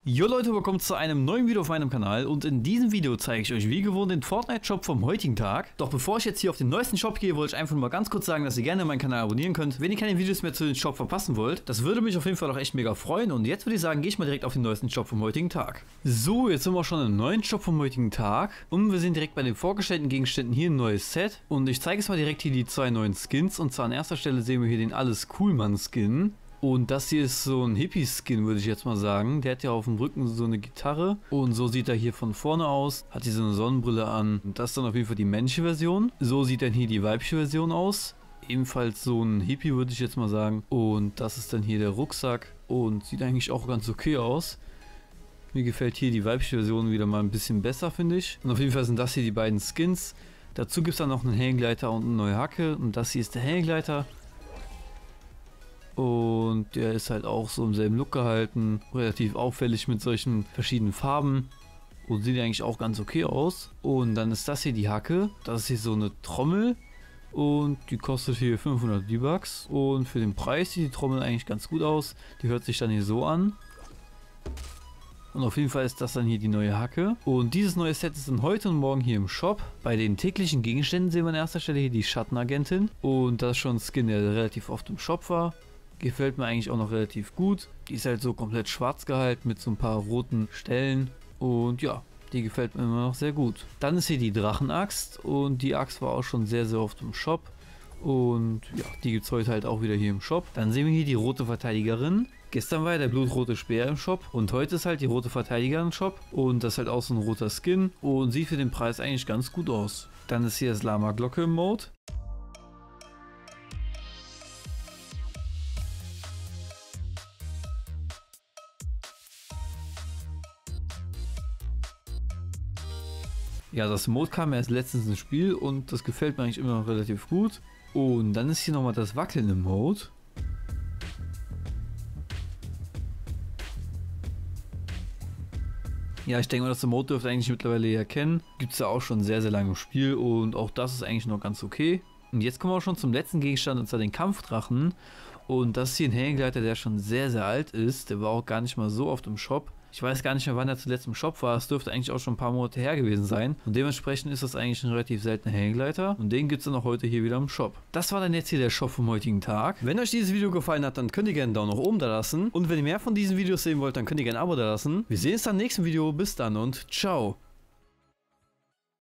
Jo Leute, willkommen zu einem neuen Video auf meinem Kanal und in diesem Video zeige ich euch wie gewohnt den Fortnite-Shop vom heutigen Tag. Doch bevor ich jetzt hier auf den neuesten Shop gehe, wollte ich einfach nur mal ganz kurz sagen, dass ihr gerne meinen Kanal abonnieren könnt, wenn ihr keine Videos mehr zu dem Shop verpassen wollt. Das würde mich auf jeden Fall auch echt mega freuen und jetzt würde ich sagen, gehe ich mal direkt auf den neuesten Shop vom heutigen Tag. So, jetzt sind wir schon im neuen Shop vom heutigen Tag und wir sind direkt bei den vorgestellten Gegenständen hier ein neues Set und ich zeige jetzt mal direkt hier die zwei neuen Skins und zwar an erster Stelle sehen wir hier den Alles Cool Mann Skin. Und das hier ist so ein Hippie-Skin, würde ich jetzt mal sagen. Der hat ja auf dem Rücken so eine Gitarre. Und so sieht er hier von vorne aus. Hat hier so eine Sonnenbrille an. Und das ist dann auf jeden Fall die männliche Version. So sieht dann hier die weibliche Version aus. Ebenfalls so ein Hippie, würde ich jetzt mal sagen. Und das ist dann hier der Rucksack. Und sieht eigentlich auch ganz okay aus. Mir gefällt hier die weibliche Version wieder mal ein bisschen besser, finde ich. Und auf jeden Fall sind das hier die beiden Skins. Dazu gibt es dann noch einen Hellengleiter und eine neue Hacke. Und das hier ist der Hellengleiter. Und der ist halt auch so im selben Look gehalten, relativ auffällig mit solchen verschiedenen Farben und sieht eigentlich auch ganz okay aus. Und dann ist das hier die Hacke, das ist hier so eine Trommel und die kostet hier 500 V-Bucks und für den Preis sieht die Trommel eigentlich ganz gut aus, die hört sich dann hier so an. Und auf jeden Fall ist das dann hier die neue Hacke. Und dieses neue Set ist dann heute und morgen hier im Shop. Bei den täglichen Gegenständen sehen wir an erster Stelle hier die Schattenagentin. Und das ist schon ein Skin, der relativ oft im Shop war. Gefällt mir eigentlich auch noch relativ gut. Die ist halt so komplett schwarz gehalten mit so ein paar roten Stellen. Und ja, die gefällt mir immer noch sehr gut. Dann ist hier die Drachenaxt. Und die Axt war auch schon sehr, sehr oft im Shop. Und ja, die gibt es heute halt auch wieder hier im Shop. Dann sehen wir hier die rote Verteidigerin. Gestern war ja der blutrote Speer im Shop. Und heute ist halt die rote Verteidigerin im Shop. Und das ist halt auch so ein roter Skin. Und sieht für den Preis eigentlich ganz gut aus. Dann ist hier das Lama Glocke im Mode. Ja, das Mode kam erst letztens ins Spiel und das gefällt mir eigentlich immer noch relativ gut. Und dann ist hier nochmal das Wackeln im Mode. Ja, ich denke mal, das Mode dürft ihr eigentlich mittlerweile ja kennen. Gibt es ja auch schon sehr, sehr lange im Spiel und auch das ist eigentlich noch ganz okay. Und jetzt kommen wir auch schon zum letzten Gegenstand und zwar den Kampfdrachen. Und das ist hier ein Hellengleiter, der schon sehr, sehr alt ist. Der war auch gar nicht mal so oft im Shop. Ich weiß gar nicht mehr, wann er zuletzt im Shop war. Es dürfte eigentlich auch schon ein paar Monate her gewesen sein. Und dementsprechend ist das eigentlich ein relativ seltener Hellengleiter. Und den gibt es dann auch heute hier wieder im Shop. Das war dann jetzt hier der Shop vom heutigen Tag. Wenn euch dieses Video gefallen hat, dann könnt ihr gerne einen Daumen nach oben da lassen. Und wenn ihr mehr von diesen Videos sehen wollt, dann könnt ihr gerne ein Abo da lassen. Wir sehen uns dann im nächsten Video. Bis dann und ciao.